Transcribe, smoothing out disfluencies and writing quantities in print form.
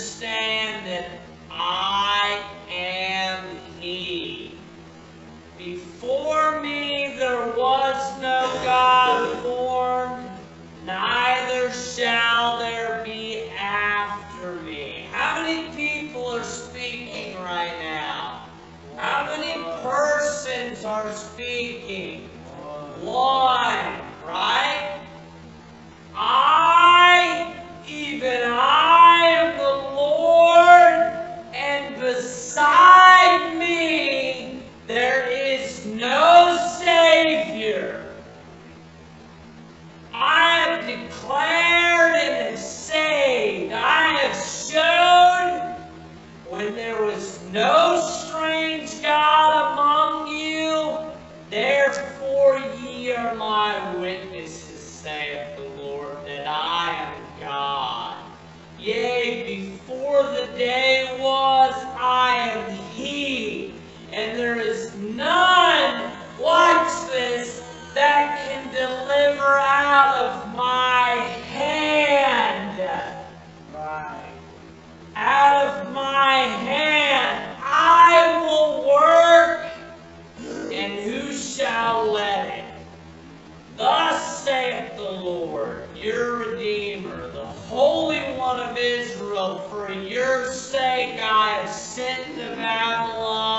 understand that I am He. Before me there was no God formed, neither shall there be after me. How many people are speaking right now? How many persons are speaking? One, right? Even I am the Lord, and beside me there is no Savior. I have declared and have saved. I have showed when there was no strange God among you, therefore ye are my witnesses, saith the Lord, that I am God. Yea, before the day was, I am He, and there is none, watch this, that can deliver out of my hand. Right. Out of my hand I will work, and who shall let it? Thus saith the Lord, your Redeemer, the Holy One of Israel, for your sake I have sent to Babylon.